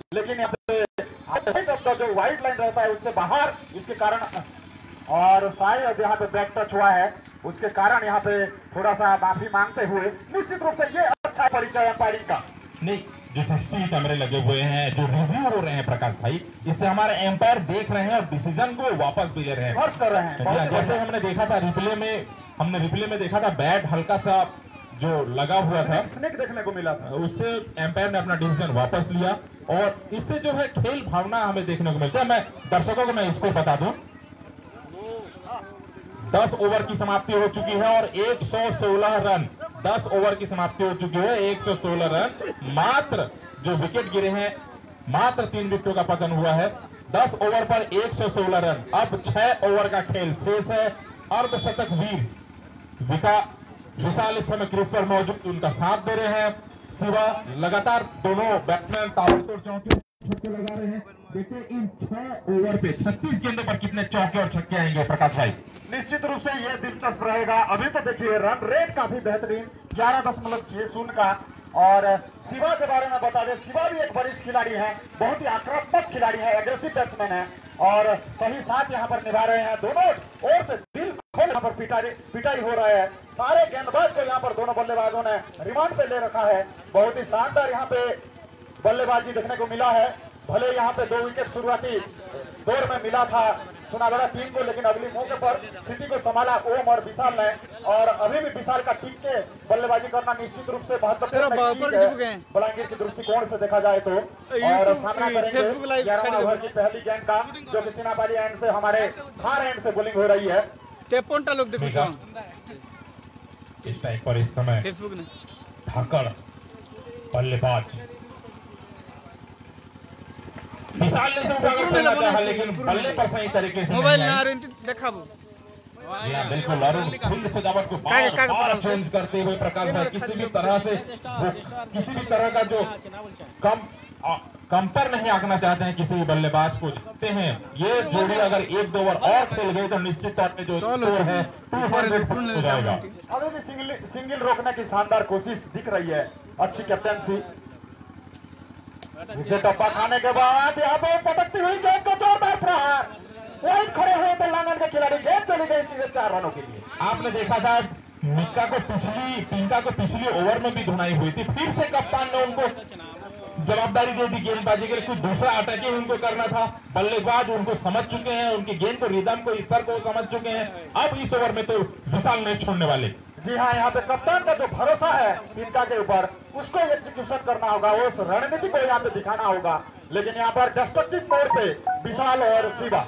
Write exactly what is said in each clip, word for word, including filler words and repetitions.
लेकिन यहाँ पे जो व्हाइट लाइन रहता है उससे बाहर, इसके कारण और शायद यहाँ पे बैक टच हुआ है, उसके कारण यहाँ पे थोड़ा सा माफी मांगते हुए निश्चित रूप से ये अच्छा परिचय अंपायरिंग का। नहीं, जो सीसीटीवी कैमरे लगे हुए हैं, जो रिव्यू हो रहे हैं प्रकाश भाई, इससे हमारे एम्पायर देख रहे हैं और डिसीजन को वापस भी ले रहे हैं, वर्ष कर रहे हैं। जैसे हमने देखा था रिप्ले में, हमने रिप्ले में देखा था बैट हल्का सा जो लगा हुआ था, स्नेक देखने को मिला था, उससे एम्पायर ने अपना डिसीजन वापस लिया और इससे जो है खेल भावना हमें देखने को मिलता है। मैं दर्शकों को मैं इसको बता दूं, दस ओवर की समाप्ति हो चुकी है और एक सौ सोलह रन, दस ओवर की समाप्ति हो चुकी है, एक सौ सोलह रन, मात्र जो विकेट गिरे हैं, मात्र तीन विकेटों का पतन हुआ है, दस ओवर पर एक सौ सोलह रन। अब छह ओवर का खेल शेष है। अर्धशतक वीर विका विशाल इस समय क्रीज पर मौजूद, उनका साथ दे रहे हैं। शिवा लगातार दोनों बैट्समैन ताबड़तोड़ चौके छक्के लगा रहे हैं। देखिए इन छह ओवर पे छत्तीस गेंदों पर कितने चौके और छक्के आएंगे प्रकाश भाई। निश्चित रूप से यह दिलचस्प रहेगा। अभी तो देखिए रन रेट काफी बेहतरीन ग्यारह दशमलव छह शून्य का। और शिवा के बारे में बता दें, शिवा भी एक वरिष्ठ खिलाड़ी है, बहुत ही आक्रामक खिलाड़ी है, एग्रेसिव बैट्समैन है और सही साथ यहाँ पर निभा रहे हैं। दोनों ओर से दिल खोल यहाँ पर पिटाई पिटाई हो रहा है। सारे गेंदबाज को यहाँ पर दोनों बल्लेबाजों ने रिमांड पे ले रखा है। बहुत ही शानदार यहाँ पे बल्लेबाजी देखने को मिला है। भले यहाँ पे दो विकेट शुरुआती दौर में मिला था सुनाबेड़ा टीम को, लेकिन अगली मौके पर स्थिति को संभाला ओम और विशाल ने। और अभी भी विशाल का टीम के बल्लेबाजी करना निश्चित रूप से महत्वपूर्ण है बलांगीर की दृष्टिकोण से देखा जाए तो। और सामना करेंगे ग्यारहवां ओवर की पहली गेंद का, जो कि सिनाबाली एंड से हमारे फार एंड से बॉलिंग हो रही है। इस टाइम पर इस समय धाकड़ बल्लेबाज विशाल ने सब अगर खेलना चाहा, लेकिन बल्ले पर सही तरीके से मोबाइल ना देखा वो बिल्कुल अरुण फील्ड सजावट को बार बार चेंज करते हुए प्रकाश भाई किसी भी तरह से वो किसी भी तरह का जो कम कंपर नहीं आंकना चाहते हैं किसी भी बल्लेबाज को। जीतते हैं ये जोड़ी अगर एक दो ओवर और खेल गए तो निश्चित तौर पे जो स्कोर है दो सौ हो जाएगा। अभी भी सिंगल सिंगल रोकने की शानदार कोशिश दिख रही है, अच्छी कैप्टनसी। इसे टप्पा खाने के बाद यहाँ पे पटकती हुई गेंद को जोरदार प्रहार, वाइड खड़े हुए थे लांगन के खिलाड़ी, गेंद चली गई सीधे चार रनों के लिए। आपने देखा था मिक्का को पिछली पिंका को पिछली ओवर में भी धुनाई हुई थी, फिर से कप्तान ने उनको जवाबदारी दे दी गेंदबाजी के लिए, कुछ दूसरा अटैकिंग उनको करना था। बल्लेबाज उनको समझ चुके हैं, उनकी गेंद को रिदम को स्तर को समझ चुके हैं। अब इस ओवर में तो विशाल नहीं छोड़ने वाले। जी हाँ, यहाँ पे कप्तान का जो भरोसा है पिंका के ऊपर, उसको एग्जीक्यूशन करना होगा, उस रणनीति को यहाँ पे दिखाना होगा। लेकिन यहाँ पर डिस्ट्रक्टिव तौर पे विशाल और शिवा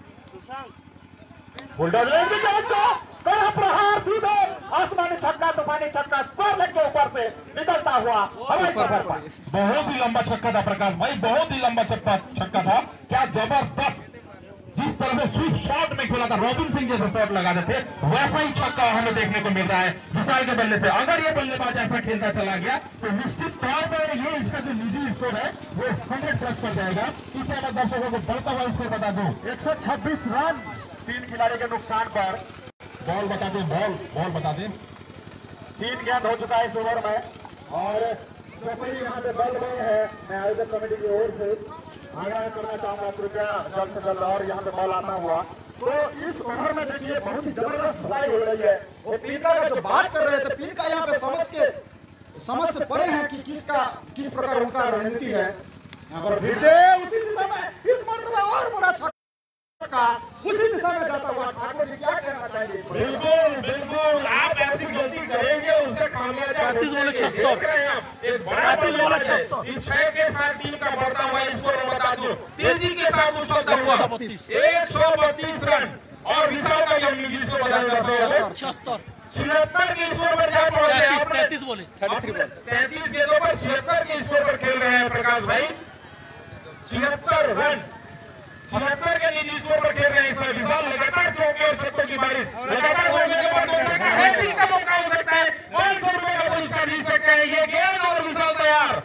बुलडोजर की गेंद को कड़ा प्रहार सीधे आसमानी छक्का, तूफानी छक्का, स्क्वायर लेग के ऊपर से निकलता हुआ हवाई सफर पर। बहुत ही लंबा छक्का था प्रकाश भाई, बहुत ही लंबा छक्का छक्का था। क्या जबरदस्त, जिस तरह से स्वीप शॉट में खेला था, रॉबिन सिंह जैसे शॉट लगाते थे, वैसा ही छक्का हमें देखने को मिल रहा है विशाल के बल्ले से। अगर ये बल्लेबाज ऐसा खेलता चला गया तो निश्चित तौर पर ये इसका जो निजी स्कोर है वो हंड्रेड प्लस कर जाएगा। इसे मैं दर्शकों को बढ़ता हुआ स्कोर बता दूं, एक सौ छब्बीस रन तीन खिलाड़ी के नुकसान पर। बॉल बता दें, बॉल बॉल बता दें। तीन गेंद हो चुका है इस ओवर में और जो कोई यहाँ पे बल गए है, मैं आयोजक कमेटी की ओर से आग्रह करना चाहूंगा कृपया जल्द से जल्द और यहाँ पे बॉल आता हुआ। तो इस ओवर में देखिए बहुत ही जबरदस्त फ्लाई हो रही है। वो पीका का जो बात कर रहे थे, पीका यहाँ पे समझ के समझ से परे है कि किसका किस प्रकार उनका रणनीति है। यहाँ पर फिर से उसी दिशा में इस मर्तबा और बड़ा छक्का उसी दिशा में जाता हुआ ठाकुर जी क्या कहना चाहेंगे? बिल्कुल बिल्कुल, आप ऐसी गलती करेंगे उससे पैंतीस बोले छहत्तर, पैंतीस बोले छहत्तर, इस छह के साथ टीम का बढ़ता हुआ स्कोर बता दो, तेजी के साथ उछलता हुआ एक सौ बत्तीस रन और विशाल का जो निजी स्कोर बताया छहत्तर, छिहत्तर के स्कोर पर जा पहुंचे हैं। पैंतीस बोले तैंतीस गेंदों पर छिहत्तर के स्कोर पर खेल रहे हैं प्रकाश भाई, छिहत्तर रन छिहत्तर के निजी स्कोर पर खेल रहे हैं। विशाल लगातार चौके और छक्कों की बारिश लगातार होने के बाद हैट्रिक का मौका हो सकता है, पांच सौ रुपए का पुरस्कार जीत सकते हैं। ये गेंद और विशाल तैयार,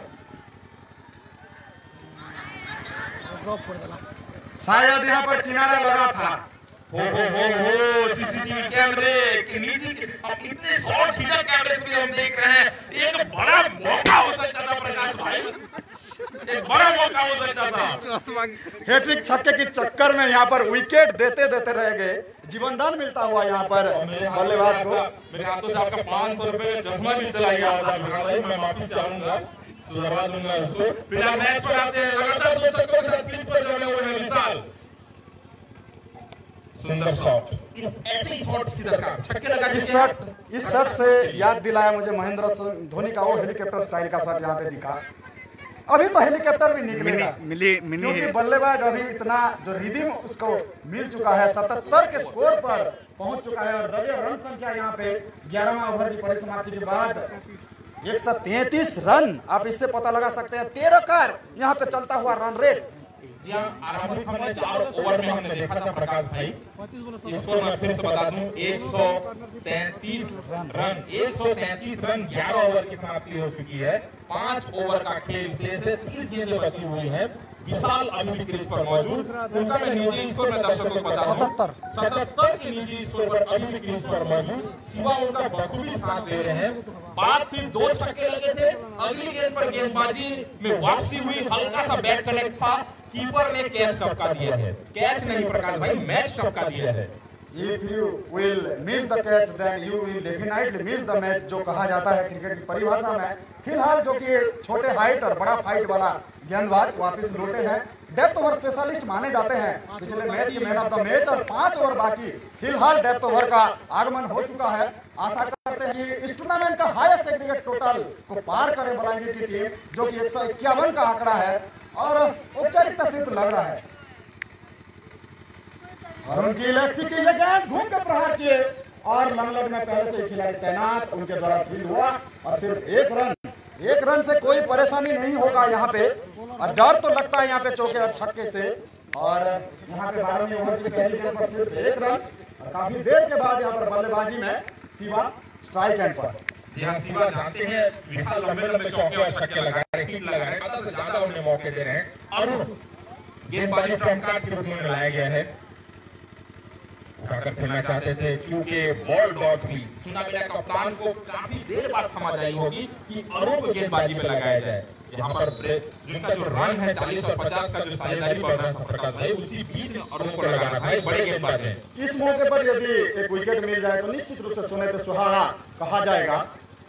शायद यहाँ पर किनारा लगा था। हो हो हो हो सीसीटीवी कैमरे निजी अब इतने शॉर्ट फीचर कैमरे से हम देख रहे हैं, एक बड़ा मौका हो सकता था प्रकाश भाई, एक बड़ा मौका हो सकता था। हैट्रिक छक्के की चक्कर में यहाँ पर विकेट देते देते रह गए, जीवनदान मिलता हुआ यहाँ पर बल्लेबाज को। मेरे हाथों से आपका पाँच सौ रुपए का चश्मा भी चला गया था भाई, मैं माफी चाहूंगा, सुधरवा दूंगा उसको। फिलहाल मैच पर आते हैं, लगातार दो छक्कों के साथ पिच पर जमे हुए हैं विशाल। सुंदर शॉट, इस ऐसे ही शॉट्स की दरकार, छक्के लगा इस शॉट इस शॉट से याद दिलाया मुझे महेंद्र सिंह धोनी का वो हेलीकॉप्टर स्टाइल का शॉट यहाँ पे दिखा। अभी तो हेलीकॉप्टर भी निकलेगा, मिली मिली क्योंकि बल्लेबाज अभी इतना जो रिदम उसको मिल चुका है, सतहत्तर के स्कोर पर पहुंच चुका है। और दलीय रन संख्या यहाँ पे ग्यारहवां ओवर की परिसमाप्ति के बाद एक सौ तैंतीस रन, आप इससे पता लगा सकते हैं तेरह कार यहाँ पे चलता हुआ रन रेट। जी हाँ, आरंभिक हमने चार ओवर में हमने देखा था प्रकाश भाई, स्कोर मैं फिर से बता दूं, एक सौ तैंतीस रन एक सौ तैंतीस रन ग्यारह ओवर की समाप्ति हो चुकी है। पांच ओवर का खेल शेष है, तीस गेंदें बची हुई हैं। विशाल अभी भी क्रीज पर मौजूद, उनका मैं निजी स्कोर में दर्शकों को बता दूं, सतहत्तर के निजी स्कोर पर अभी भी क्रीज पर मौजूद। शिवा उनका बखूबी साथ दे रहे हैं। बात थी दो छक्के लगे थे, अगली गेंद पर गेंदबाजी में वापसी हुई, हल्का सा बैट कनेक्ट था, कीपर ने कैच टपका दिया है। कैच नहीं प्रकाश भाई, मैच टपका दिया है। If you will miss the catch, then you will definitely miss the match, जो कहा जाता है क्रिकेट की परिभाषा में। फिलहाल जो कि छोटे हाइट और बड़ा फाइट वाला गेंदबाज वापस लौटे हैं, डेप्थ ओवर स्पेशलिस्ट माने जाते हैं, पिछले मैच के मैन ऑफ द मैच, और पांच ओवर बाकी। फिलहाल डेप्थ ओवर का आगमन हो चुका है। आशा करते हैं कि इस टूर्नामेंट का हाईएस्ट एग्रीगेट टोटल को पार करे बलांगीर की टीम, जो कि एक सौ इक्यावन का आंकड़ा है और औपचारिकता सिर्फ लग रहा है। और उनकी इलास्टिक की ये गेंद घूम के प्रहार किए और लंगलग में पहले से खिलाड़ी तैनात, उनके द्वारा फील्ड हुआ और सिर्फ एक रन एक रन से कोई परेशानी नहीं होगा यहाँ पे। और डर तो लगता है यहाँ पे चौके और छक्के से। और यहाँ पे बारहवीं ओवर की पहली गेंद पर सिर्फ एक रन और काफी देर के बाद यहाँ पर बल्लेबाजी में शिवा स्ट्राइक एंड पर। जी हाँ, शिवा जानते हैं विशाल लंबे लंबे चौके और छक्के लगा रहे हैं, लगा रहे हैं, आधा से ज्यादा उन्हें मौके दे रहे हैं। और गेंदबाजी ट्रम्प कार्ड के रूप में लाया गया है, उठाकर खेलना चाहते थे, चूंकि बॉल डॉट हुई। सुनाबेड़ा कप्तान को काफी देर बाद समझ आई होगी कि अरुण को गेंदबाजी में लगाया जाए। यहाँ पर जिनका जो रन है चालीस और पचास का जो साझेदारी बढ़ रहा था प्रकाश भाई, उसी बीच में अरुण को लगाना था, बड़े गेंदबाज हैं। इस मौके पर यदि एक विकेट मिल जाए तो निश्चित रूप से सोने पे सुहागा कहा जाएगा।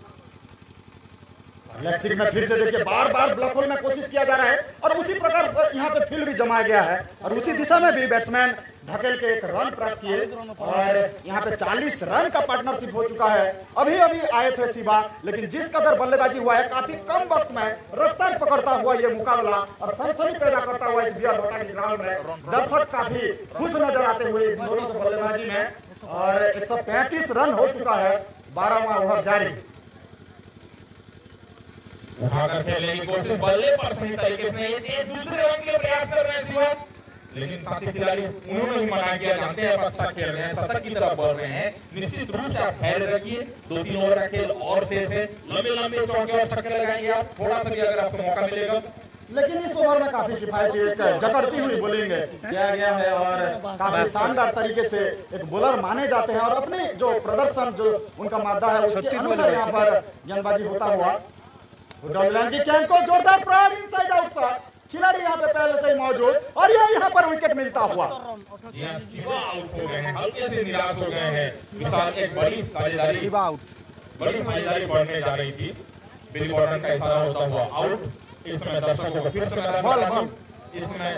लेग में फिर से देखिए बार बार ब्लॉक होल में कोशिश किया जा रहा है और उसी प्रकार यहाँ पे फील्ड भी जमाया गया है और उसी दिशा में भी बैट्समैन ढकेल के एक रन प्राप्त किए और यहाँ पे चालीस रन का पार्टनरशिप हो चुका है। अभी अभी आए थे शिवा, लेकिन जिस कदर बल्लेबाजी हुआ है काफी कम वक्त में रफ्तार पकड़ता हुआ ये मुकाबला और सनसनी पैदा करता हुआ इस बियर होटल के ग्राउंड में दर्शक काफी खुश नजर आते हुए दोनों से बल्लेबाजी में। और एक सौ पैंतीस रन हो चुका है, बारहवां ओवर जारी। उठाकर खेलने की कोशिश, बल्ले पर सही तरीके से एक दूसरे रन के प्रयास कर रहे हैं शिवा, लेकिन साथी खिलाड़ी उन्होंने भी मना किया, जानते हैं आप अच्छा खेल रहे हैं, शतक की तरफ बढ़ रहे हैं, निश्चित रूप से आप धैर्य रखिए, दो तीन ओवर का खेल और शेष है, लंबे लंबे चौके और छक्के लगाएंगे आप, थोड़ा सा भी अगर आपको मौका मिलेगा। लेकिन इस ओवर में काफी किफायती एक जकड़ती हुई बॉलिंग किया गया है और काफी शानदार तरीके से एक बॉलर माने जाते हैं और अपने जो प्रदर्शन जो उनका मादा है उसके अनुसार यहाँ पर गेंदबाजी होता हुआ की कैंप को जोरदार प्रहार इनसाइड आउट सा खिलाड़ी यहाँ पे पहले से ही मौजूद और ये यहाँ पर विकेट मिलता हुआ शिवा आउट हो गए हैं, हल्के से निराश हो गए हैं। विशाल एक बड़ी साझेदारी शिवा आउट बड़ी साझेदारी बढ़ने जा रही थी, बिल गॉर्डन का इशारा होता हुआ आउट। इस समय दर्शकों को फिर से मैदान में बॉल इसमें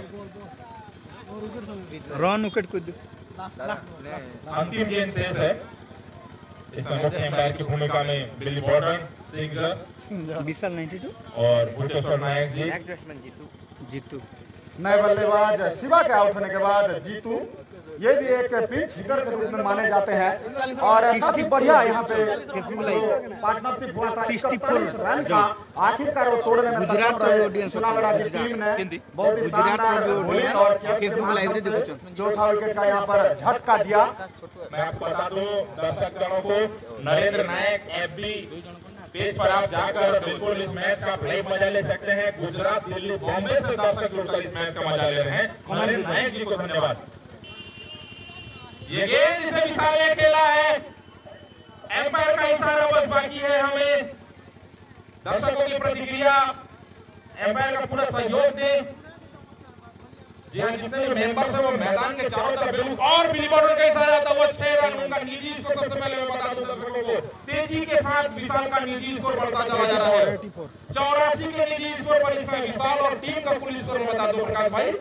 रन विकेट को अंतिम गेंद शेष है। इसमें मुख्य एम्पायर की भूमिका में बिल गॉर्डन, सिंगजर, विशाल बानवे और भुटेश्वर नायक जी, जीतू जीतू नए बल्लेबाज शिवा के आउट होने के बाद जीतू ये भी एक पिंच हिटर के रूप में माने जाते हैं और काफी बढ़िया यहाँ पे पार्टनरशिप हुआ था। इकतालीस रन का आखिरकार वो तोड़ने में सफल रहे सुनाबेड़ा की टीम ने। बहुत ही शानदार बॉलिंग और चौथा विकेट का यहाँ पर झटका दिया। मैं आपको बता दूं दर्शक गणों को, नरेंद्र नायक एफबी पेज पर आप जाकर बिल्कुल इस मैच का लाइव मजा ले सकते हैं। गुजरात, दिल्ली, बॉम्बे से दर्शक जुड़कर इस मैच का मजा ले रहे हैं। नरेंद्र नायक जी को धन्यवाद। ये गेंद इसे विशाल ने खेला है, एम्पायर का इशारा बस बाकी है हमें। दर्शकों की प्रतिक्रिया एम्पायर का पूरा सहयोग दें। जी हाँ, जितने भी मेंबर्स हैं वो मैदान के चारों तरफ बिल्कुल, और बिलीबॉर्डर कैसा आता हुआ छह रन उनका निजी स्कोर। सबसे पहले मैं बता दूं दर्शकों को, तेजी के साथ विशाल का निजी स्कोर बढ़ता चला जा रहा है। चौरासी के निजी स्कोर पर इसमें विशाल और टीम का कुल स्कोर मैं बता दूं प्रकाश भाई,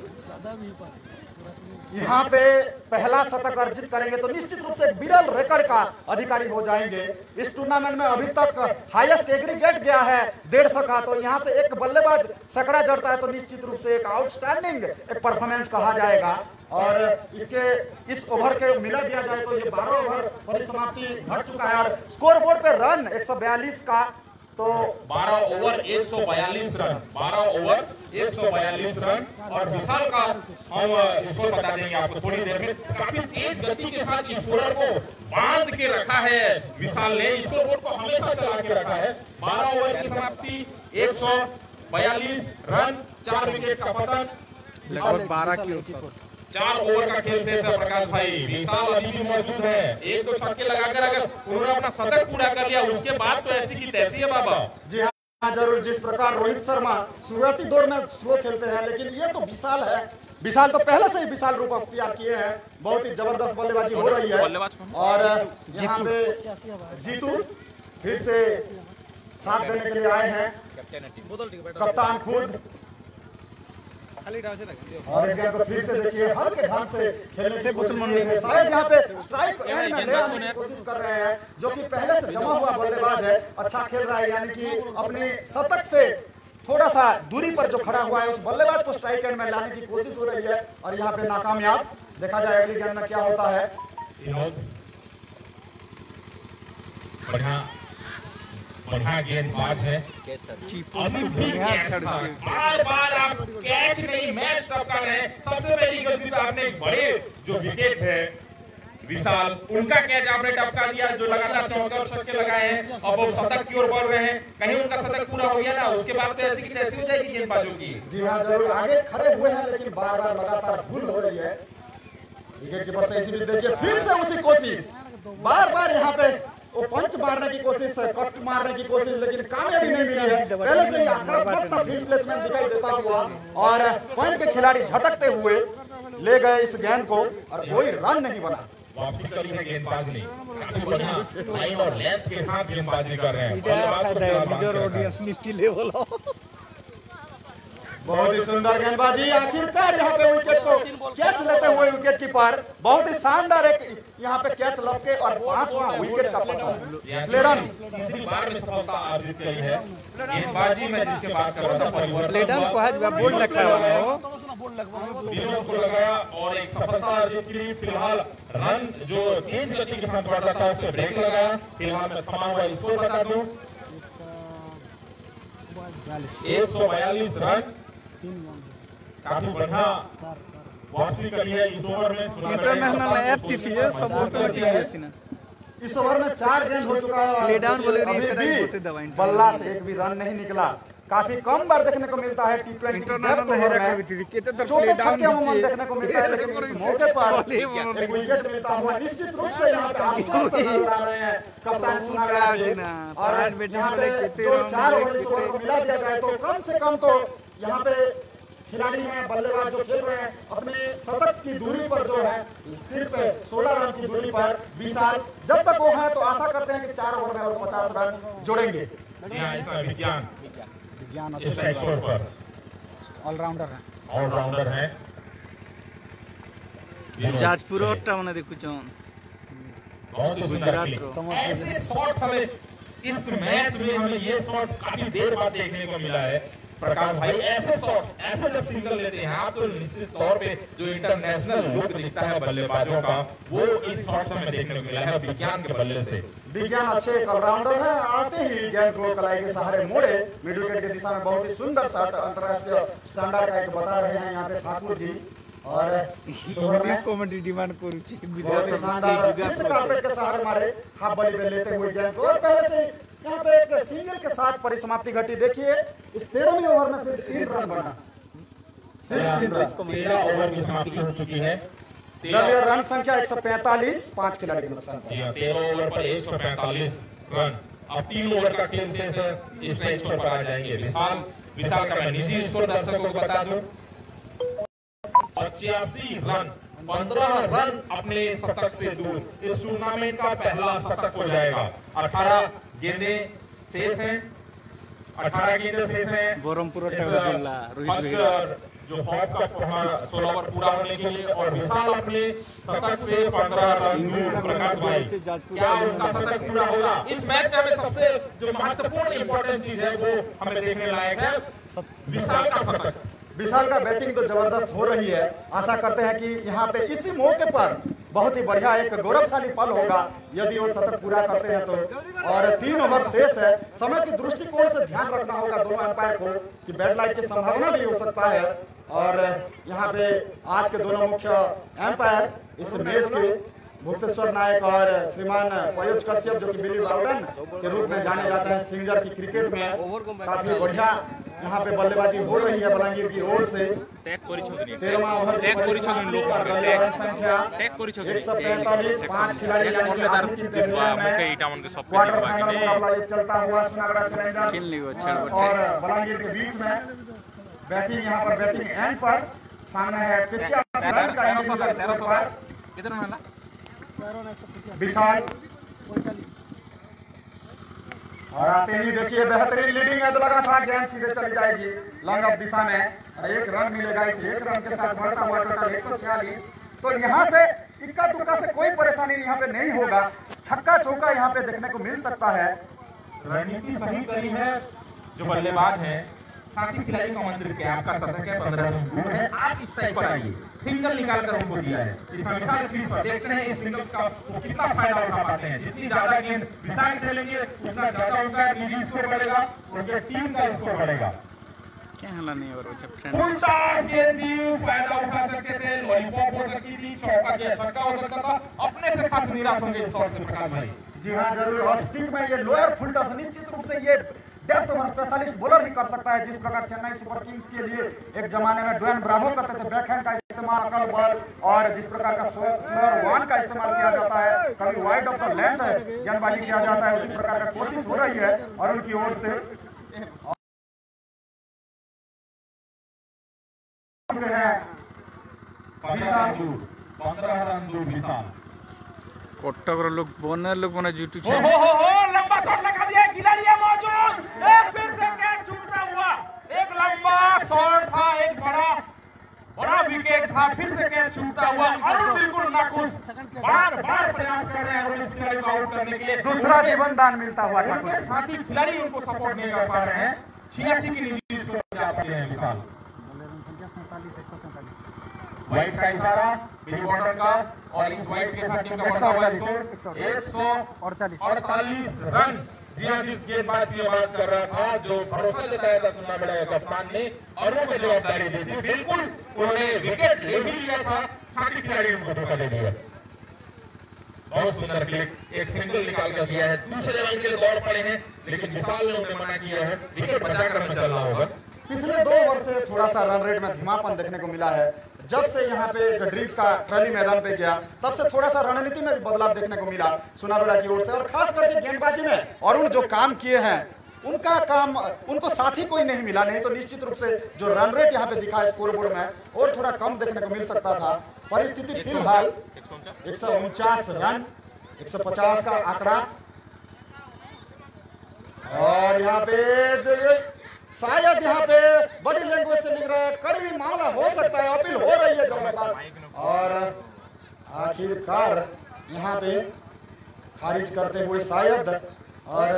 यहाँ पे पहला शतक अर्जित करेंगे तो निश्चित रूप से विरल रिकॉर्ड का अधिकारी हो जाएंगे। इस टूर्नामेंट में अभी तक हाईएस्ट एग्रीगेट गया है डेढ़ सौ का, तो यहाँ से एक बल्लेबाज सैकड़ा जड़ता है तो निश्चित रूप से एक आउटस्टैंडिंग एक परफॉर्मेंस कहा जाएगा। और इसके इस ओवर के मिला दिया जाए तो ये बारह ओवर परिसमाप्ति घट चुका है और स्कोर बोर्ड पे रन एक सौ बयालीस का, तो बारह ओवर एक सौ बयालीस रन, बारह ओवर एक सौ बयालीस रन। और विशाल का हम स्कोर बता देंगे आपको थोड़ी देर में। काफी तेज गति के साथ स्कोरर को बांध के रखा है विशाल ने, स्कोर बोर्ड को हमेशा चला के रखा है। बारह ओवर की समाप्ति एक सौ बयालीस रन, चार विकेट का पतन, लगभग बारह की चार ओवर का खेल शेष है प्रकाश भाई। विशाल अभी भी मौजूद है, एक दो छक्के लगाकर अगर उन्होंने अपना शतक पूरा कर लिया उसके बाद तो ऐसी की तैसी है बाबा। जी हाँ जरूर, जिस प्रकार रोहित शर्मा शुरुआती दौर में स्लो खेलते हैं, लेकिन ये तो विशाल है। विशाल तो पहले से ही विशाल रूप अख्तियार किए हैं, बहुत ही जबरदस्त बल्लेबाजी हो रही है। और यहाँ पे जीतू फिर से साथ देने के लिए आए हैं, कप्तान खुद। और इस गेम को फिर से देखिए हल्के ढंग से खेलने की कोशिश है, शायद यहाँ पे स्ट्राइक एंड में ले आने की कोशिश कर रहे हैं, जो कि पहले से जमा हुआ बल्लेबाज है, अच्छा खेल रहा है, यानी कि अपने शतक से थोड़ा सा दूरी पर जो खड़ा हुआ है उस बल्लेबाज को स्ट्राइक एंड में लाने की कोशिश हो रही है और यहाँ पे नाकामयाब। देखा जाए अगली गेम में क्या होता है। बढ़िया गेंदबाज है, अभी भी कैच था, बार बार आप कैच नहीं मैच टपका रहे हैं। सबसे पहली गलती तो आपने एक बड़े जो विकेट है विशाल, उनका कैच आपने टपका दिया, जो लगातार चौकर छक्के लगाए हैं और वो शतक की ओर बढ़ रहे हैं। कहीं उनका शतक पूरा हो गया ना, उसके बाद तो ऐसी की तैसी हो जाएगी गेंदबाजों की। जी हाँ जरूर, आगे खड़े हुए हैं लेकिन बार बार लगातार भूल हो रही है विकेट कीपर से। इसी देखिए फिर से उसी कोशिश, बार बार यहाँ पे वो पंच मारने की कोशिश, कट मारने की कोशिश, लेकिन कामयाबी नहीं मिली है। पहले से ही आक्रामक फील्ड प्लेसमेंट दिखाई देता हुआ और पंच के खिलाड़ी झटकते हुए ले गए इस गेंद को और कोई रन नहीं बना। वापसी करी है गेंदबाज ने, काफी बढ़िया लाइन और लेंथ के साथ गेंदबाजी कर रहे हैं। बहुत ही सुंदर गेंदबाजी, आखिरकार यहाँ पे विकेट को कैच लेते हुए विकेट कीपर बहुत ही शानदार एक यहाँ पे कैच लपके और पांचवा विकेट का पतन। प्लेडन तीसरी बार में सफलता अर्जित की है गेंदबाजी में, जिसके बात कर रहा था परिवर्तन प्लेडन को आज बोर्ड लगा हुआ है वो तीनों को लगाया और एक सफलता अर्जित की। फिलहाल रन जो तेज गति के साथ बढ़ रहा था उस पर ब्रेक लगाया। फिलहाल मैं थमा हुआ स्कोर बता दूं, एक सौ बयालीस रन, काफी बढ़िया वापसी करी है इस ओवर में। इंटरनेशनल ऐप टीसी है सब ऊपर की है सीना। इस ओवर में चार गेंद हो चुका है, प्लेडाउन बोल रही है, बल्ला से एक भी रन नहीं निकला। काफी कम बार देखने को मिलता है टी ट्वेंटी छोटे छक्के अमूमन देखने को मिलता है, लेकिन इस मौके पर एक विकेट मिलता हुआ निश्चित रूप से यहाँ पे आश्वस्त नजर आ रहे हैं कप्तान सुनाबेड़ा जी। और यहाँ पे जो चार ओवर इस ओवर को मिला दिया जाए तो कम से कम तो यहाँ पे खिलाड़ी हैं, बल्लेबाज जो खेल रहे हैं अपने शतक की दूरी पर जो है सिर्फ सोलह रन की दूरी पर विशाल, जब तक वो है तो आशा करते हैं कि चार ओवर में और पचास रन जोड़ेंगे। विज्ञान विज्ञान ऑलराउंडर है, ऑलराउंडर है जाजपुर मैंने देखू गुजरात। ऐसे शॉट्स हमें इस मैच में हमें ये शॉट काफी देर बाद देखने को मिला है प्रकाश भाई। ऐसे शॉट्स, ऐसे जब सिंगल लेते हैं आप तो निश्चित तौर पे जो इंटरनेशनल लुक दिखता है बल्लेबाजों का वो इस शॉट्स में देखने को मिला है विज्ञान के बल्ले से। विज्ञान अच्छे एक ऑलराउंडर है, आते ही गेंद को कलाई के सहारे मोड़े मिड विकेट की दिशा में बहुत ही सुंदर शॉट अंतरराष्ट्रीय स्टैंडर्ड का एक बता रहे हैं यहाँ पे ठाकुर जी। और कमेंट्री डिमांड करू बहुत ही शानदार फिर से कारपेट के सहारे मारे हाफ बॉली पे लेते हुए गेंद को। और पहले से यहाँ पे एक सिंगल के साथ परिसमाप्ति घटी। देखिए इस तेरहवीं ओवर में सिर्फ तीन रन बना, सिर्फ तीन रन, तेरह ओवर की समाप्ति हो चुकी है। दलीय रन संख्या एक सौ पैंतालीस, पांच खिलाड़ी के नुकसान पर। तेरह ओवर पर एक सौ पैंतालीस रन। अब तीन ओवर का खेल शेष है, इस मैच पर आ जाएंगे विशाल विशाल का मैं निजी स्कोर दर्शकों को बता दूं, पचासी रन, पंद्रह रन अपने शतक से दूर। इस टूर्नामेंट का पहला शतक हो जाएगा। अठारह गेंदे शेष हैं, अठारह गेंदे शेष हैं फर्स्ट जो हॉप का सोलह ओवर पूरा होने के लिए, और विशाल अपने शतक से पंद्रह रन दूर। प्रकाश भाई, क्या उनका शतक पूरा होगा? इस मैच में हमें सबसे जो महत्वपूर्ण इंपॉर्टेंट चीज है वो हमें देखने लायक है, विशाल का शतक। विशाल का बैटिंग तो जबरदस्त हो रही है। आशा करते हैं कि यहाँ पे इसी मौके पर बहुत ही बढ़िया एक गौरवशाली पल होगा यदि वो शतक पूरा करते हैं तो। और तीन ओवर शेष है, समय की दृष्टिकोण से ध्यान रखना होगा दोनों अंपायर को कि बैड लाइट की संभावना भी हो सकता है। और यहाँ पे आज के दोनों मुख्य अंपायर इस मैच के भुवनेश्वर नायक और श्रीमान पयोज कश्यप, जो कि बिली वार्डन के रूप में जाने जाते हैं सिंगझर की क्रिकेट में। काफी बढ़िया यहाँ पे बल्लेबाजी हो रही है बलांगीर की ओर से। तेरहवां ओवर की संख्या एक सौ पैंतालीस, पांच खिलाड़ी यानी कि आधी टीम के क्वार्टर फाइनल मुकाबला ये चलता हुआ सुनाबेड़ा चैलेंजर और बलांगीर के बीच में। बैटिंग यहाँ पर बैटिंग एंड पर सामने है पचासी रन का इंडिविजुअल स्कोर विशाल। और आते ही देखिए बेहतरीन लीडिंग एज लगा था, गेंद सीधे चली जाएगी लॉन्ग ऑफ दिशा में और एक रन मिलेगा। इस एक रन के साथ बढ़ता हुआ टोटल एक सौ छियालीस। तो यहाँ से इक्का दुक्का से कोई परेशानी यहाँ पे नहीं होगा, छक्का चौका यहाँ पे देखने को मिल सकता है। रणनीति सही करी है जो बल्लेबाज है, साथी खिलाड़ी का मंदिर क्या आपका शतक है, पंद्रह रन दूर है। आप इस टाइप पर आइए, सिंगल निकाल कर उनको दिया है। इस विशाल क्रीज पर देखते हैं इस सिंगल्स का वो कितना फायदा उठा पाते हैं। जितनी ज्यादा गेंद विशाल खेलेंगे उतना ज्यादा उनका निजी स्कोर बढ़ेगा, उनके टीम का स्कोर बढ़ेगा। क्या हला नहीं हो रहा, उल्टा गेंद फायदा उठा सकते थे, लॉलीपॉप हो सकती थी, चौका या छक्का हो सकता था। अपने से खास निराश होंगे इस शॉट से प्रकाश भाई। जी हाँ जरूर। और स्टिक में ये लोअर फुल टॉस निश्चित रूप से ये डेप्थ ओवर स्पेशलिस्ट बॉलर ही कर सकता है। जिस प्रकार चेन्नई सुपर किंग्स के लिए एक जमाने में ड्वेन ब्रावो करते थे बैकहैंड का इस्तेमाल, अकल बॉल, और जिस प्रकार का स्लोअर वन का इस्तेमाल किया जाता है, कभी वाइड ऑफ द लेंथ गेंदबाजी किया जाता है, उसी प्रकार का कोशिश हो रही है और उनकी ओर से पंद्रह रन दूर विशाल। कटक लोग बोनर लोग बना जुटू हो हो हो हो लंबा शॉट लगा दिया, खिलाड़ी है मौजूद, एक फिर से कैच छूटा हुआ। एक लंबा शॉट था, एक बड़ा बड़ा विकेट था, फिर से कैच छूटा हुआ। अरुण बिल्कुल नाखुश, बार बार प्रयास कर रहे हैं अरुण इस खिलाड़ी को आउट करने के लिए। दूसरा जीवन दान मिलता हुआ ठाकुर, साथी खिलाड़ी उनको सपोर्ट नहीं कर पा रहे हैं। छियासी की निजी स्कोर जा पाते हैं विशाल। व्हाइट का इशारा बिली बॉर्डर का, और इस व्हाइट के साथ टीम का स्कोर एक सौ अड़तालीस रन। जी हाँ, जिस गेंदबाज की बात कर रहा था जो भरोसा जताया था सुनाबेड़ा के कप्तान ने और उनको जवाबदारी दी थी, बिल्कुल उन्होंने विकेट ले भी लिया था, साथी खिलाड़ी उनको धोखा दे दिया। बहुत सुंदर क्लिक, एक सिंगल निकाल कर दिया है। दूसरे रन के लिए दौड़ पड़े हैं लेकिन विशाल ने उन्हें मना किया है, विकेट बचाकर हमें चलना होगा। पिछले दो ओवर से थोड़ा सा रन रेट में धीमापन देखने को मिला है। जब से यहाँ पे ड्रीम्स का ट्रॉली मैदान पे गया तब से थोड़ा सा रणनीति में भी बदलाव देखने को मिला सुनाबेड़ा की ओर से, और खास करके गेंदबाजी में और उन जो काम किए हैं उनका काम उनको साथी कोई नहीं मिला। नहीं तो निश्चित रूप से जो रन रेट यहाँ पे दिखा स्कोरबोर्ड में और थोड़ा कम देखने को मिल सकता था। परिस्थिति फिलहाल एक सौ उनचास रन, एक सौ पचास का आंकड़ा, और यहाँ पे शायद यहाँ पे बड़ी लैंग्वेज से लिख रहा है, करीबी मामला हो सकता है, अपील हो रही है जबरदस्त, और आखिरकार यहाँ पे खारिज करते हुए शायद। और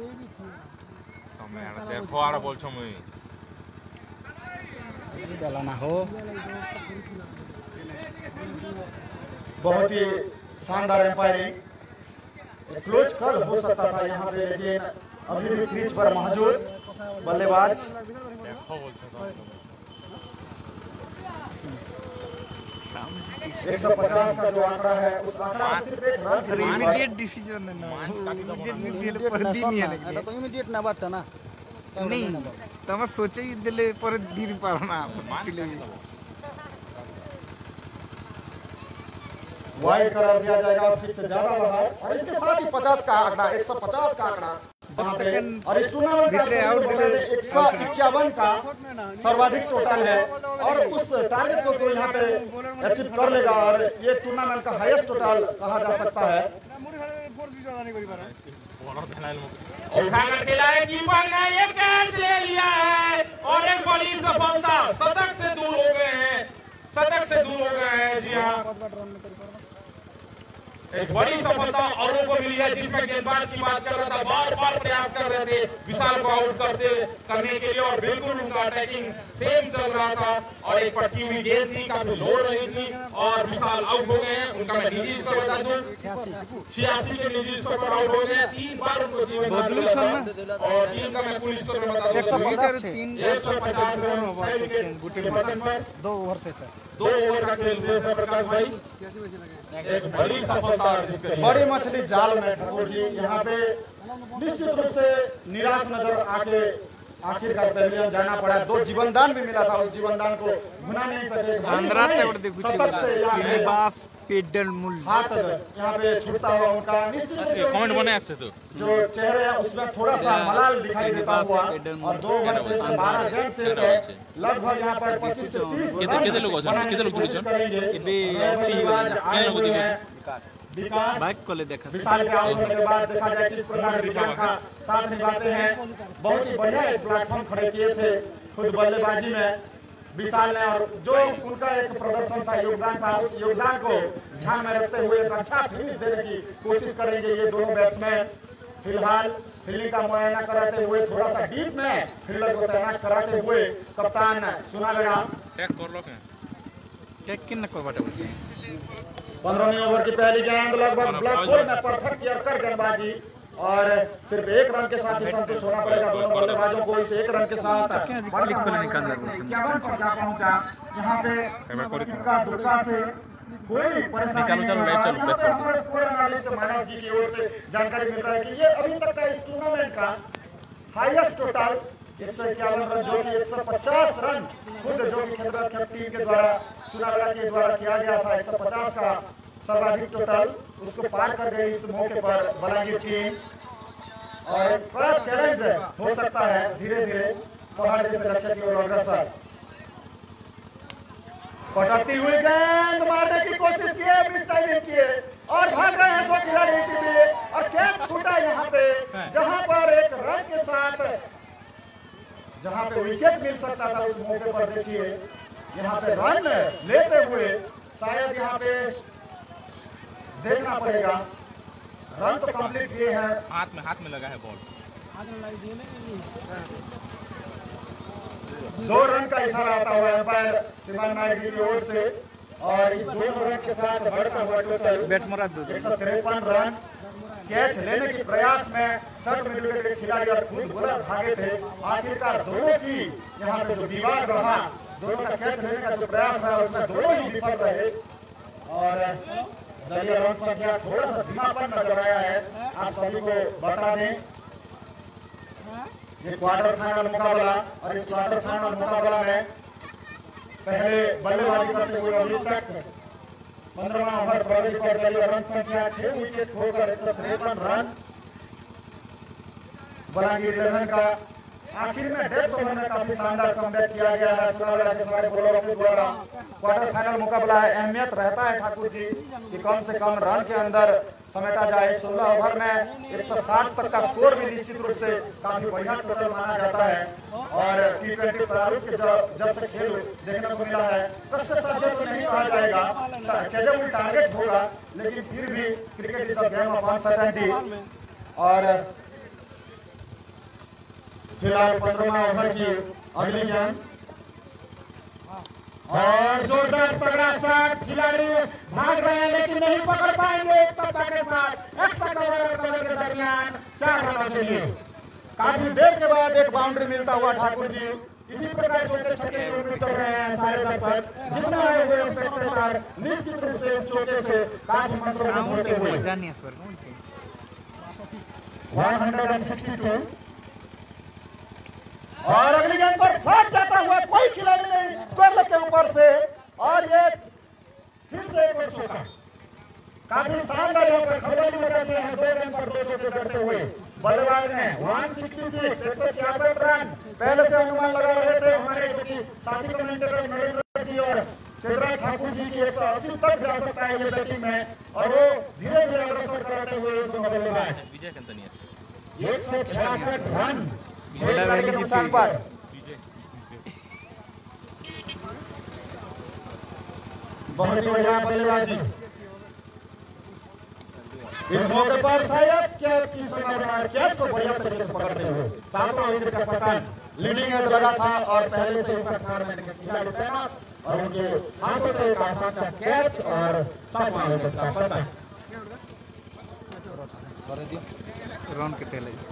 हो बहुत ही शानदार एम्पायरिंग, क्लोज कॉल हो सकता था यहाँ पे, लेकिन अभी भी क्रीज पर मौजूद बल्लेबाज एक सौ पचास का जो आंकड़ा है उस आंकड़ा से सिर्फ एक रन की इमीडिएट डिसीजन है ना, इमीडिएट निर्णय पर दी नहीं है, এটা তো ইমিডিয়েট না বাটটা না नहीं तब सोचे ही दिले पर धीरे पारना वाइड करार दिया जाएगा और फिर से ज्यादा बाहर, और इसके साथ ही पचास का आंकड़ा, एक सौ पचास का आंकड़ा वहाँ पे। और इस टूर्नामेंट का एक सौ इक्यावन का सर्वाधिक टोटल है और उस टारगेट को तो यहाँ पे अचीव कर लेगा और ये टूर्नामेंट का हाईएस्ट टोटल कहा जा सकता है। उठाकर खिलाए, कीपर ने एक कैच ले लिया है और एक बड़ी सफलता, शतक से दूर हो गए हैं, शतक से दूर हो गए हैं। जी हाँ, एक बड़ी सफलता औरों को मिली है, जिसमें गेंदबाज की बात कर रहा था, बार बार प्रयास कर रहे थे विशाल को आउट करते करने के लिए और बिल्कुल उनका अटैकिंग सेम चल रहा था और एक पटकी हुई गेंद थी, काफी लो रही थी और विशाल आउट हो गए हैं। उनका मैं निजी स्कोर बता दूं, छियासी के निजी स्कोर पर आउट हो गए, तीन बार उनको जीवन दान मिला था और तीन का मैं पुल स्कोर में बता दूं, एक सौ पचास रन पर दो ओवर से सर दो ओवर का खेल से प्रकाश भाई एक बड़ी सफलता अर्जित करी। बड़ी मछली जाल में ठाकुर जी यहाँ पे निश्चित रूप से निराश नजर आके आखिरकार पवेलियन जाना पड़ा। दो जीवनदान भी मिला था, उस जीवनदान को भुना नहीं सके। शतक से यहाँ पे पेडल मूल हाथ यहाँ पे छूटता हुआ उनका निश्चित रूप से कमेंट बनाया से तो जो चेहरे है उसमें थोड़ा सा मलाल दिखाई देता हुआ और दो ओवर से बारह गेंद से लगभग यहाँ पर पच्चीस से तीस कितने लोग कितने लोग विकास बाइक को ले देखा विशाल के आउट होने के बाद देखा जाए किस प्रकार विकास का साथ निभाते हैं। बहुत ही बढ़िया एक प्लेटफॉर्म खड़े किए थे खुद बल्लेबाजी में विशाल ने और जो उनका एक प्रदर्शन था, योगदान था, उस योगदान को ध्यान में रखते हुए एक अच्छा फिनिश देने की कोशिश करेंगे ये दोनों बैट्समैन। फिलहाल फील्डिंग का मुआयना कराते हुए थोड़ा सा डीप में फील्डर को तैनात कराते हुए कप्तान सुनाबेड़ा पंद्रहवीं ओवर की पहली गेंद लगभग ब्लैक होल में परफेक्ट क्लियर कर गेंदबाजी और सिर्फ एक रन के साथ ही संतुष्ट होना पड़ेगा दोनों बल्लेबाजों को। इस एक रन के साथ इक्यावन पर जा पहुंचा। यहाँ पे दुर्गा से कोई परेशानी मानव जी की ओर से जानकारी मिल रहा है कि ये अभी तक का इस टूर्नामेंट का हाईएस्ट टोटल एक सौ इक्यावन रन जो कि एक सौ पचास रन खुद जो कि खेल टीम के द्वारा सुनाबेड़ा के द्वारा किया गया था। एक सौ पचास का सर्वाधिक टोटल उसको पार कर गई इस मौके पर बलांगीर टीम और एक बड़ा चैलेंज हो सकता है धीरे धीरे पहाड़ जैसे लक्ष्य की ओर अग्रसर। पटकती हुई गेंद मारने की कोशिश किए, मिस टाइमिंग किए और भाग रहे हैं दो खिलाड़ी इसीलिए और कैच छूटा यहाँ पे जहां पर एक रन के साथ जहां पे विकेट मिल सकता था उस मौके पर देखिए यहाँ पे रन लेते हुए शायद यहाँ पे देखना पड़ेगा। रन तो कंप्लीट किए हैं, हाथ में हाथ में लगा है बॉल, दो रन का इशारा आता हुआ एम्पायर सीमान नायक जी की ओर से और इस दोनों रन के साथ बढ़ता हुआ टोटल एक सौ तिरपन रन। कैच लेने के प्रयास में शर्ट में विकेट खिलाड़ी और खुद बॉलर भागे थे। आखिरकार दोनों की यहाँ पे जो विवाद बढ़ा, दोनों का कैच लेने का जो प्रयास रहा उसमें दोनों ही विफल रहे और दलीय रन संख्या थोड़ा सा धीमापन नजर आया है। आप सभी को बता दें ये क्वार्टर फाइनल मुकाबला और इस क्वार्टर फाइनल मुकाबला में पहले बल्लेबाजी करते हुए अभी तक पंद्रहवां ओवर प्रगति पर दलीय रन संख्या छह विकेट खोकर एक सौ तिरपन रन बलांगीर इलेवन का। आखिर में डेथ ओवर में काफी शानदार कमबैक किया गया है सुनाबेड़ा के सारे बॉलरों के द्वारा। क्वार्टर फाइनल मुकाबला है, अहमियत रहता है ठाकुर जी कि कम से कम रन के अंदर समेटा जाए। सोलह ओवर में एक सौ साठ तक का स्कोर भी निश्चित रूप से काफी बढ़िया टोटल माना जाता है और टी ट्वेंटी प्रारूप के जब जब से खेल देखने को मिला है कष्ट साध्य तो नहीं कहा जाएगा, चेजेबल टारगेट होगा, लेकिन फिर भी cricket is the game of uncertainty. और फिलहाल पंद्रहवां ओवर की अगली गेंद और जोरदार तगड़ा शॉट, खिलाड़ी भाग रहे हैं लेकिन नहीं पकड़ पाएंगे। एक टप्पा के साथ एक्स्ट्रा कवर और कवर के दरमियान चार रनों के लिए काफी देर के बाद एक बाउंड्री मिलता हुआ ठाकुर जी। इसी प्रकार चौके छक्के की उम्मीद कर रहे हैं सारे दर्शक, जितना आए हुए स्पेक्टेटर निश्चित रूप से इस चौके से काफी मंत्रमुग्ध होते हुए एक सौ बासठ और अगली गेंद पर फट जाता हुआ कोई खिलाड़ी नहीं स्क्वायर के ऊपर से और ये फिर से एक चौका। काफी शानदार यहाँ पर खलबली मचा दिए हैं दो गेंद पर दो चौके करते हुए बल्लेबाज ने एक सौ छियासठ एक सौ छियासठ रन पहले से अनुमान लगा रहे थे हमारे जो कि साथी कमेंटेटर नरेंद्र जी और तेजराज ठाकुर जी की एक सौ अस्सी तक जा सकता है ये बैटिंग में और वो धीरे धीरे अग्रसर कराते हुए दोनों बल्लेबाज एक सौ छियासठ रन छह विकेट के नुकसान पर। बहुत ही बढ़िया बल्लेबाजी। इस मौके पर शायद कैच की संभावना है, कैच को बढ़िया तरीके से पकड़ते हुए सातवां विकेट का पतन लीडिंग एज लगा था और पहले से इसका टूर्नामेंट के खिलाड़ी तैनात और उनके हाथों से एक आसान का कैच और सातवां विकेट का पतन। रन कितने लगे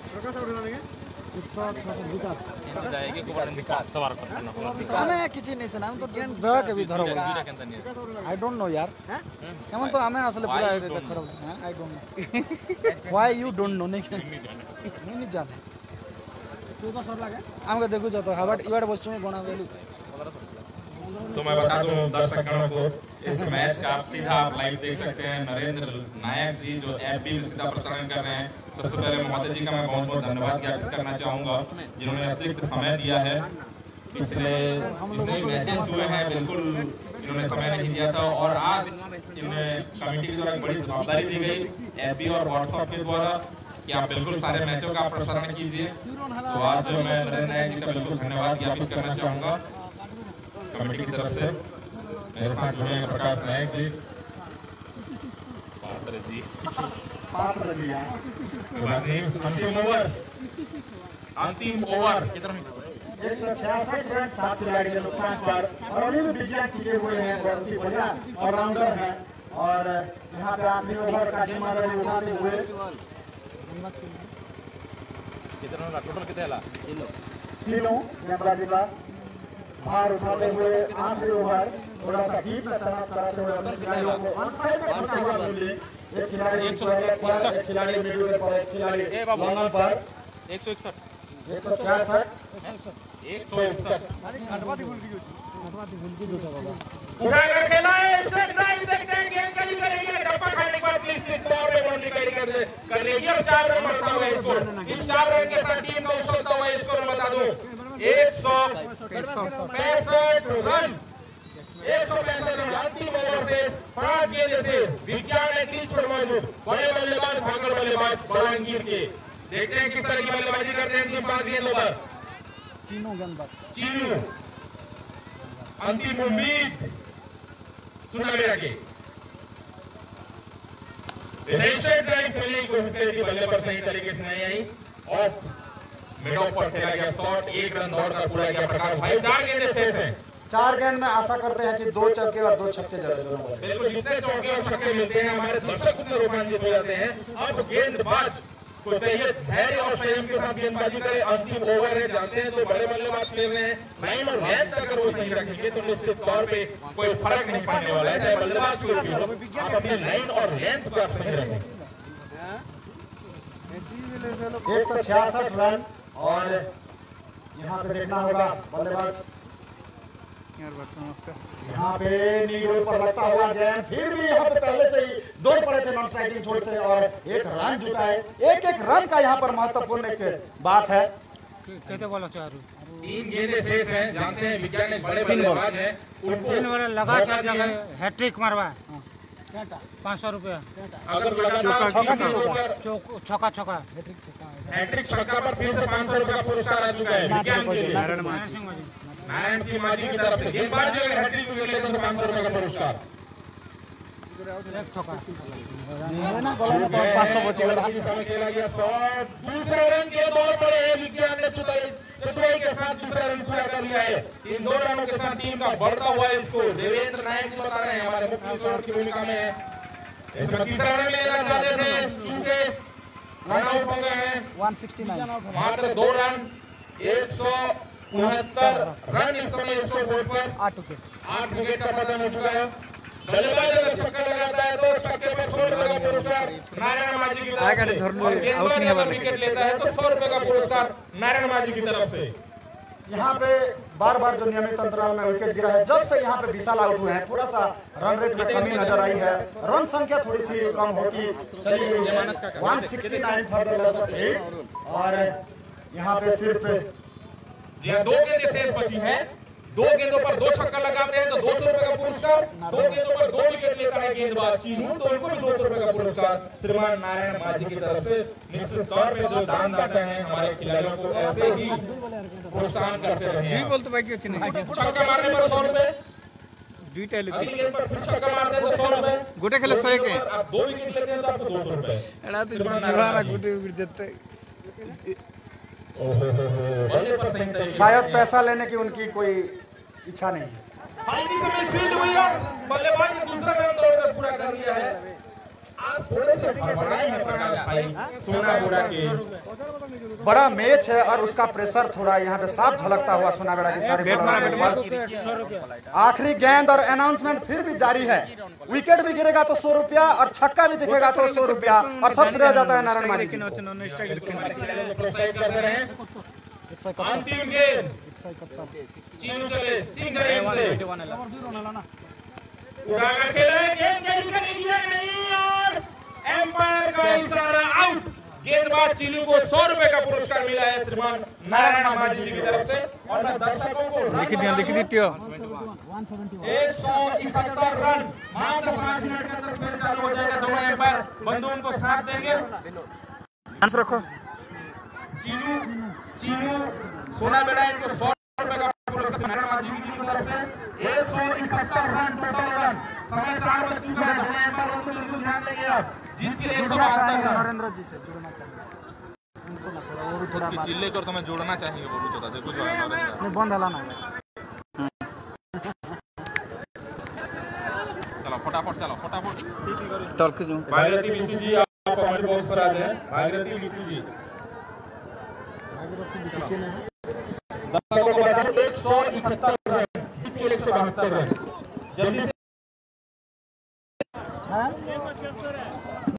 ଆମେ କିଛି ନାଇଁ ସେନା ଆମେ ତ ଟ୍ରେନ୍ ଦ କେବି ଧର ଆଇ ଡୋଣ୍ଟ नो यार କେମନ ତ ଆମେ ଆସିଲେ ପୁରା ଖରାପ I don't know why you don't know नहीं नहीं जाने तू तो सर लागे हमके देखु छ तो हबट इवाड बच्चों में गणा वेली। तो मैं बता दूं दर्शकों को इस मैच का आप सीधा आप लाइव देख सकते हैं नरेंद्र नायक जी जो ऐप भी सीधा प्रसारण कर रहे हैं। सबसे पहले महोदय जी का मैं बहुत बहुत धन्यवाद ज्ञापित करना चाहूँगा जिन्होंने अतिरिक्त समय दिया है। पिछले जितने मैचेस हुए हैं बिल्कुल इन्होंने समय नहीं दिया था और आज इन्हें कमेटी के द्वारा बड़ी जवाबदारी दी गई एफ बी और व्हाट्सएप के द्वारा कि आप बिल्कुल सारे मैचों का प्रसारण कीजिए। तो आज मैं नरेंद्र नायक जी का बिल्कुल धन्यवाद ज्ञापित करना चाहूँगा कमेटी की तरफ से। मेरे साथ जुड़े हैं प्रकाश नायक जी पात्र जी पात्र जी अंतिम ओवर अंतिम ओवर एक सौ छियासठ रन सात खिलाड़ी के नुकसान पर और अभी भी विज्ञान किए हुए हैं बहुत ही बढ़िया ऑलराउंडर है और यहाँ पे आखिरी ओवर का जिम्मेदारी उठाते हुए टोटल कितने तीनों गेंदबाजी का भार उठाते हुए आखिरी ओवर थोड़ा सा डीप में तैनात कराते हुए अपने खिलाड़ियों को ऑन साइड में खड़ा हुआ मिले। एक खिलाड़ी एक खिलाड़ी मिडिल पर एक खिलाड़ी लॉन्ग पर एक सौ इकसठ एक सौ छियासठ एक सौ इकसठ पूरा खेला है स्ट्राइक ड्राइव देखते हैं गेंद कहीं करेंगे डब्बा खाने के बाद निश्चित तौर पे बाउंड्री कैरी कर करेगी और चार रन बढ़ता हुआ स्कोर। इस चार रन के साथ टीम का उछलता हुआ स्कोर बता दूं एक सौ पैंसठ रन एक सौ पैंसठ रन अंतिम ओवर से पांच गेंद से विज्ञान है क्रीज पर मौजूद बड़े बल्लेबाज भागड़ बल्लेबाज बलंगीर के देखते हैं किस तरह की बल्लेबाजी करते हैं अंतिम पांच गेंदों पर। चीनो गेंदबाज चीनू अंतिम उम्मीद सुनाबेड़ा के ड्राइव खेलने की कोशिश करी थी बल्ले पर सही तरीके से नहीं आई और मिड ऑफ पर खेला गया शॉट एक रन दौड़कर पूरा किया प्रकाश भाई। चार गेंदें शेष हैं चार गेंद में आशा करते हैं कि दो चौके और दो छक्के जड़े दोनों बिल्कुल जितने चौके और छक्के मिलते हैं हमारे दर्शक उतने रोमांचित हो जाते हैं। अब गेंदबाज को चाहिए धैर्य और संयम के साथ गेंदबाजी करे। अंतिम ओवर है जानते हैं तो बड़े बल्लेबाज खेल रहे हैं लाइन और लेंथ अगर वो सही रखेंगे तो निश्चित तौर पे कोई फर्क नहीं पड़ने वाला है चाहे बल्लेबाज कोई भी हो आप अपनी लाइन और लेंथ को आप सही रखें। एक सौ छियासठ रन और यहाँ पे देखना होगा बल्लेबाज यहाँ पे नी रोड पर लगता हुआ गेंद फिर भी यहाँ पे पहले से ही दौड़ पड़े थे नॉन स्ट्राइकिंग छोड़ से और एक रन जुटा है। एक एक रन का यहाँ पर महत्वपूर्ण एक बात है। कहते बोलो चार तीन गेंदें शेष हैं जानते हैं विज्ञान एक बड़े बल्लेबाज हैं उनको तीन ओवर लगा चार जगह हैट्रिक मारवा पाँच सौ रुपया अगर लगातार छक्का छक्का हैट्रिक छक्का पर फिर से पाँच सौ रुपए का पुरस्कार आ चुका है विज्ञान के लिए नारायण सिंह माजी की तरफ से गेंदबाज जो अगर हैट्रिक विकेट लेते तो पाँच सौ रुपए का पुरस्कार। खेला गया शॉट दूसरे रन के दौर पर विज्ञान ने चतुराई के साथ दूसरा रन पूरा कर लिया है। इन दो रनों के साथ टीम का बढ़ता हुआ स्कोर देवेंद्र नायक जी बता रहे हैं हमारे मुख्य स्कोर की भूमिका में है। इसमें तीसरा रन लेना चाहते थे चूंकि रन आउट हो गए हैं एक सौ उनहत्तर मात्र दो रन एक सौ उनहत्तर रन इस समय स्कोर बोर्ड पर आठ विकेट आठ विकेट का पतन हो चुका है। बल्लेबाज अगर छक्का लगाता है तो छक्के पर सौ रुपए का पुरस्कार नारायण माजी की तरफ से और गेंदबाज अगर विकेट लेता है तो सौ रुपए का पुरस्कार नारायण माजी की तरफ से। यहाँ पे बार बार जो नियमित अंतराल में विकेट गिरा है, जब से यहाँ पे विशाल आउट हुए हैं, थोड़ा सा रन रेट में कमी नजर आई है। रन संख्या थोड़ी सी कम होती चली गई है, एक सौ उनहत्तर for the loss of eight. और यहाँ पे सिर्फ ये दो गेंदें शेष बची हैं, दो गेंदों पर दो छक्का लगाते हैं तो दो सौ रुपए का पुरस्कार, दो गेंदों पर दो विकेट लेता है गेंदबाज चीनू तो उनको भी दो सौ रुपए का पुरस्कार श्रीमान नारायण माझी की तरफ से। निश्चित तौर पे जो दानदाता हैं हमारे खिलाड़ियों को ऐसे ही प्रोत्साहन करते रहे। जी बोलते भाई क्यों नहीं छक्का मारने पर सौ रुपए, दुईटा ले अगली गेंद पर फिर छक्का मारते हैं तो सौ रुपए, गोटे खेले सौ एक आप दो विकेट लेते हैं तो आपको दो सौ रुपए। एड़ा तो जीवाना गोटे विकेट जत्ते बल्ले पर सही तरीके शायद पैसा लेने की उनकी कोई इच्छा नहीं है। फाइनली से मिस फील्ड हुई और बल्लेबाज ने दूसरा रन तोड़कर पूरा कर लिया है। आप थोड़े से हड़बड़ाए हैं प्रकाश भाई सोनाबेड़ा के। बड़ा मैच है और उसका प्रेशर थोड़ा यहाँ पे साफ झलकता हुआ सोनाबेड़ा की सारी बॉलर। आखिरी गेंद और अनाउंसमेंट फिर भी जारी है। विकेट भी गिरेगा तो सौ रुपया और छक्का भी दिखेगा तो सौ रुपया और सबसे रह जाता है नारायण माझी जी। अंतिम गेंद चीनू चले सिंघर से उड़ाकर खेले, गेंद कहीं कहीं गिरा नहीं और एम्पायर का इशारा आउट। गेंदबाज चीनू को सौ रुपए का पुरस्कार मिला है श्रीमान नारायण माझी जी की तरफ से। और मैं दर्शकों को लिख दिया लिख दीतियो एक सौ इकहत्तर रन मात्र पाँच मिनट के अंदर खेल चालू हो जाएगा। दोनों एम्पायर बंधु उनको साथ देंगे। आंसर रखो चीनू चीनू सोनाबेड़ा इनको सौ रुपए का पुरस्कार नारायण माझी जी की तरफ से। एक सौ इकहत्तर रन टोटल रन, समय चार बज चुका है। दोनों एम्पायर उनको बिल्कुल ध्यान देंगे। आप जीत के लिए एक सौ बहत्तर रन। नरेंद्र जी से जुड़ना चाहिए उनको ना थोड़ा वो भी थोड़ा कि चिल्ले कर तुम्हें जोड़ना चाहिए बोलू तो देखो जो नरेंद्र नहीं बंद हला ना। चलो फटाफट चलो फटाफट तर्क जो भागीरथी मिश्र जी आप हमारे बॉक्स पर आ जाएं। भागीरथी मिश्र जी दर्शकों को बता दें एक सौ इकहत्तर रन जीत के लिए एक सौ बहत्तर रन। जल्दी से